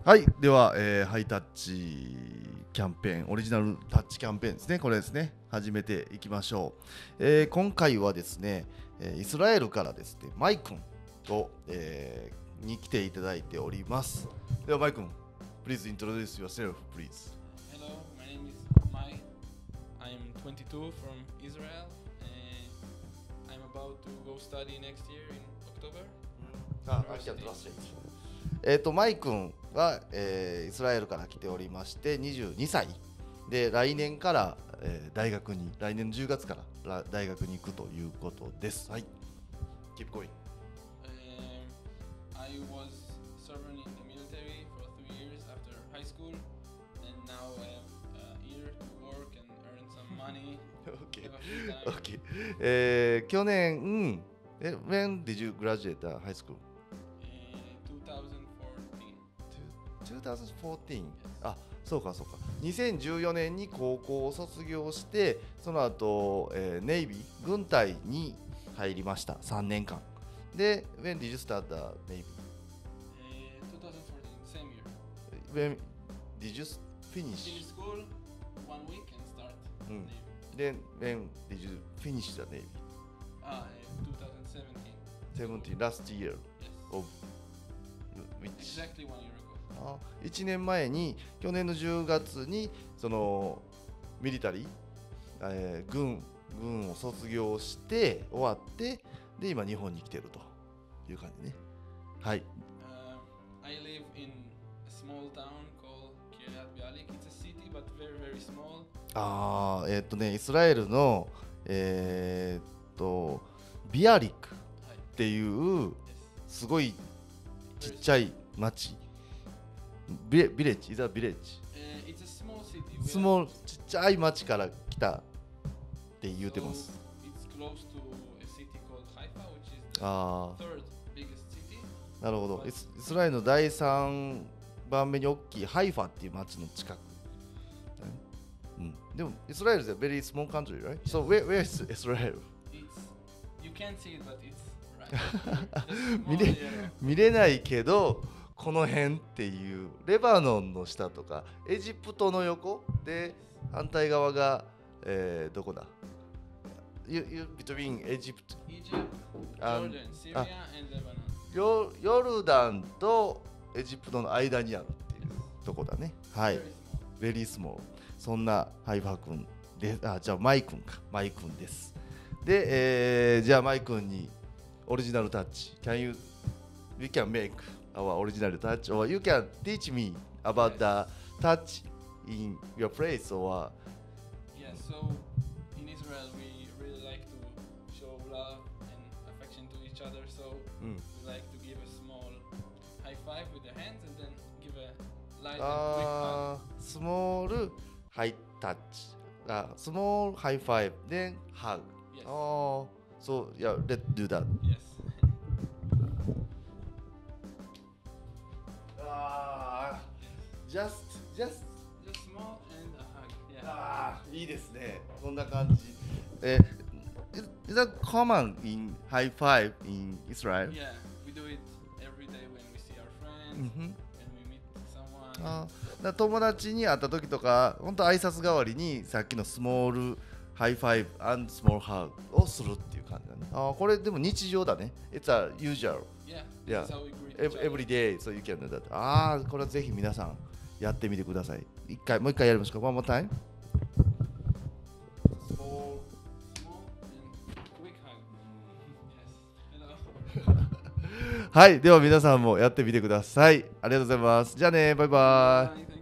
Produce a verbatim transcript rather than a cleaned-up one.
はい、では、えーハイタッチキャンペーン、オリジナルタッチキャンペーンですね、これですね、始めていきましょう。えー今回はですね、えーイスラエルからですね、マイ君を、えーに来ていただいております。では、マイ君、please introduce yourself, please. Hello, my name is Mai. I'm twenty-two from Israel and I'm about to go study next year in October. あ、I can translate. えっと、マイ君は、えーイスラエルから来ておりまして、にじゅうにさいで、来年から、えー大学に、来年のじゅうがつからら大学に行くということです。はい。Keep going. Um, I was serving in the military for three years after high school, and now I'm uh, here to work and earn some money. Okay. Have a free time. Okay. えー去年、うんえ、when did you graduate high school? Uh, twenty fourteen. twenty fourteen. あ、そうかそうか。にせんじゅうよねんに高校を卒業して、その後、えーネイビー、軍隊に入りました。さんねんかん。で、when did you start the Navy? Uh, twenty fourteen, same year. When did you finish? Finish school, one week and start Mm. Navy. Then when did you finish the Navy? Ah, uh, twenty seventeen. seventeen, last year Yes. of which? Exactly one year ago. あいちねんまえに去年のじゅうがつにそのミリタリー、えー軍軍を卒業して終わってで今日本に来てるという感じね。はい。 Uh, I live in a small town called Kiryat Bialik. It's a city, but very, very small. ああえーっとねイスラエルのえーっとビアリックっ Hi. ていう Yes. すごいちっ Very ちゃい町。ビレビレッジ、イザビレッジ。 Uh, it's a small city. We ス are- モールちっちゃい町から来たって言うてます。 So it's close to a city called Haifa, which is the あ third biggest city. あなるほどイス。イスラエルのだいさんばんめに大きいハイファっていう町の近く。うん、でもイスラエルis a very small country, right? So where, where is Israel? It's you can't see it, but it's right. Just 見 small れ area. 見れないけどこの辺っていうレバノンの下とかエジプトの横で反対側が、えーどこだ you, you, between Egypt Egypt, Um, Jordan, Syria, ah. and Lebanon. ヨヨルダンとエジプトの間にあるっていうとこだね。はい Very small. ベリースモール。そんなハイファ君で、あ、じゃあマイ君か、マイ君です。で、えーじゃあマイ君にオリジナルタッチ。Can you, we can make our original touch or you can teach me about the touch in your place or Yeah, so in Israel we really like to show love and affection to each other, so うん we like to give a small high five with the hands and then give a light and quick hug. あースモールハイタッチ。あ、スモールハイファイブ then hug. Yes. ああ、そう、いや、let's do that. Yes. ああ、just, just Just small and a hug. Yeah. ああ、いいですね。こんな感じ。え、is is that common in high five in Israel? Yeah, we do it every day when we see our friends, うんふん when we meet someone. あーだ友達に会った時とか、本当挨拶代わりにさっきのスモールハイファイブ and small hug をするっていう感じだね。あーこれでも日常だね。It's a usual. Yeah, Yeah. that's how we greet each Ev- other. Every day, so you can do that. ああ、これはぜひ皆さんやってみてください。一回、もう一回やりましょうか。One more time. Small. Small and quick hug. Yes. Hello. はい、では皆さんもやってみてください。ありがとうございます。じゃあね、バイバイ。 Bye.